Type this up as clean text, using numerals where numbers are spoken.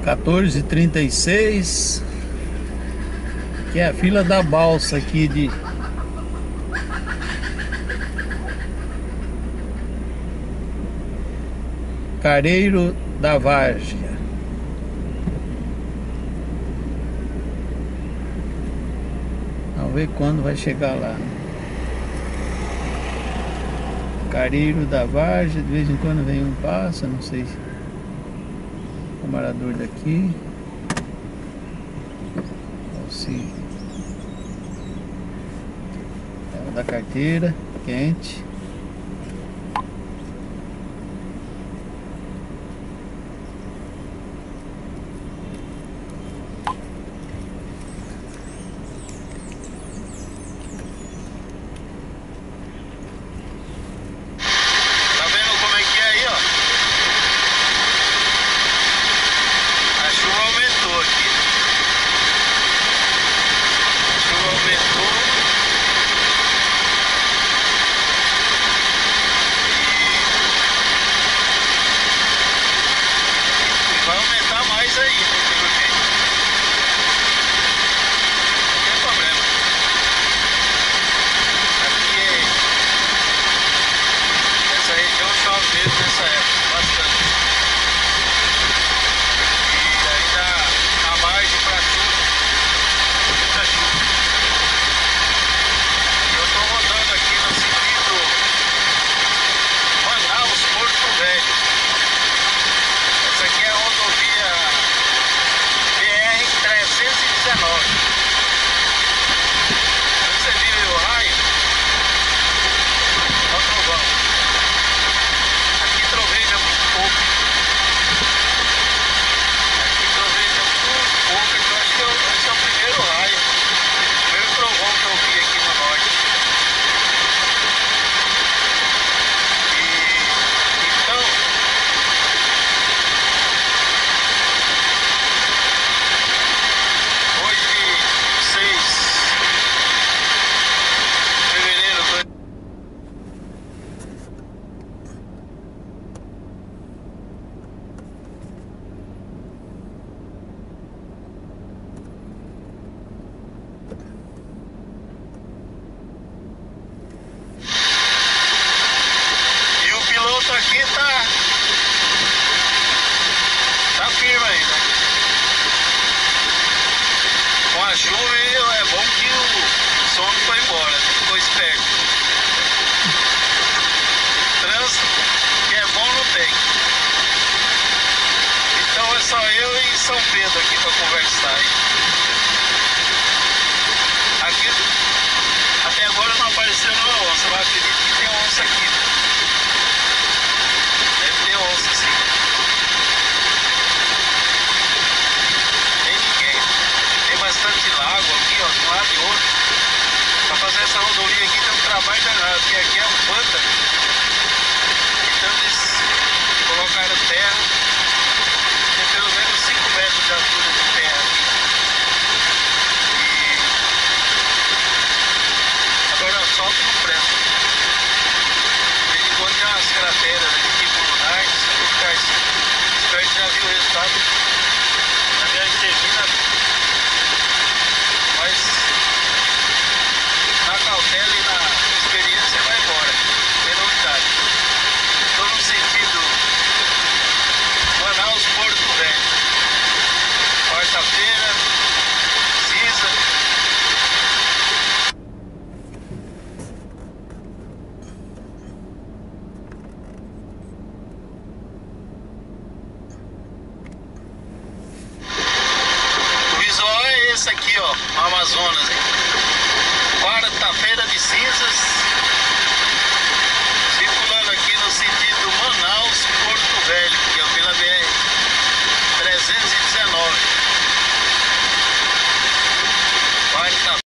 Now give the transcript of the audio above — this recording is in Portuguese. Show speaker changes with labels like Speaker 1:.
Speaker 1: 14h36, que é a fila da balsa aqui de Careiro da Várzea. Vamos ver quando vai chegar lá. Careiro da Várzea, de vez em quando vem um passa, não sei se o morador daqui ou se é o da carteira quente. Aqui tá firme ainda. Com a chuva é bom que o som não foi embora, ficou esperto. Trânsito que é bom não tem. Então é só eu e São Pedro aqui para conversar. Aqui até agora não apareceu nenhuma onça, mas acredito que tem onça aqui. Onça, sim. Tem ninguém. Tem bastante lago aqui, ó, de um lado e outro. Pra fazer essa rodovia aqui tem um trabalho danado, porque aqui é um pântano. Então eles colocaram terra. Tem pelo menos 5 metros de altura de terra aqui. E agora o asfalto não presta. De vez em quando tem umas crateras aqui. Espero que já viu o resultado. A viagem termina, mas na cautela e na experiência vai embora. Sem novidade. Estou no sentido Manaus Porto Velho. Quarta-feira, cinza. Esse aqui, ó, Amazonas.